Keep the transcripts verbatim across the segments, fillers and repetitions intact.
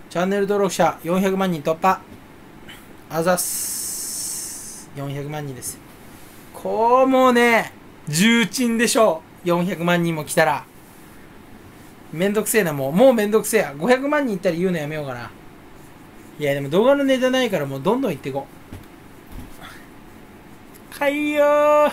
チャンネル登録者よんひゃくまんにん突破。あざっす。よんひゃくまんにんです。こうもうね、重鎮でしょう。よんひゃくまんにんも来たら。めんどくせえな、もう。もうめんどくせえや。ごひゃくまんにんいったら言うのやめようかな。いや、でも動画のネタないからもうどんどんいっていこう。かいよー。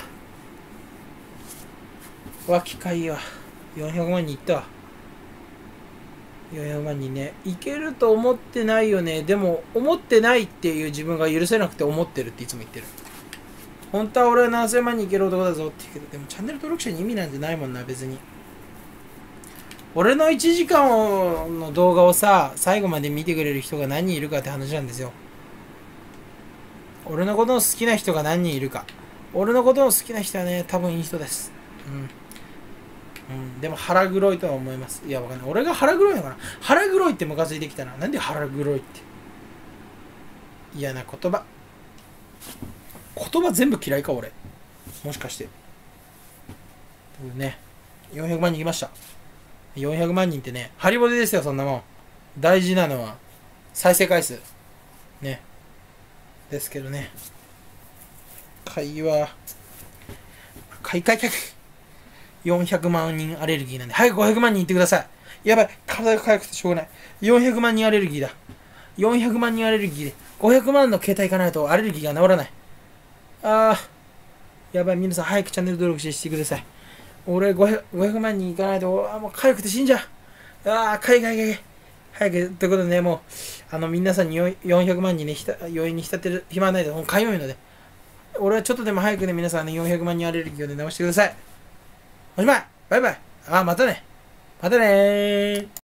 脇かいよ。よんひゃくまんにんいったわ。よんひゃくまんにんね。いけると思ってないよね。でも、思ってないっていう自分が許せなくて思ってるっていつも言ってる。本当は俺は何千万人いける男だぞって言うけど、でもチャンネル登録者に意味なんてないもんな、別に。俺のいちじかんの動画をさ、最後まで見てくれる人が何人いるかって話なんですよ。俺のことの好きな人が何人いるか。俺のことの好きな人はね、多分いい人です。うん。うん、でも腹黒いとは思います。いや、わかんない。俺が腹黒いのかな。腹黒いってムカついてきたな。なんで腹黒いって。嫌な言葉。言葉全部嫌いか、俺。もしかして。ね。よんひゃくまん人いきました。よんひゃくまん人ってね、ハリボテですよ、そんなもん。大事なのは、再生回数。ね。ですけどね。会話。開会客。よんひゃくまん人アレルギーなんで、早くごひゃくまん人いってください。やばい。体が痒くてしょうがない。よんひゃくまん人アレルギーだ。よんひゃくまん人アレルギーで、ごひゃくまんの携帯いかないとアレルギーが治らない。あー。やばい。皆さん早くチャンネル登録してください。俺ごひゃくまん人いかないと、あもう痒くて死んじゃう。ああ、かいかいかい。早く、ということでね、もう、あの、皆さんによんひゃくまんにね、ひた余韻に浸ってる暇はないで、もうかゆいので、俺はちょっとでも早くね、皆さんね、よんひゃくまん人アレルギーをね、直してください。おしまい。バイバイ。ああ、またね。またねー。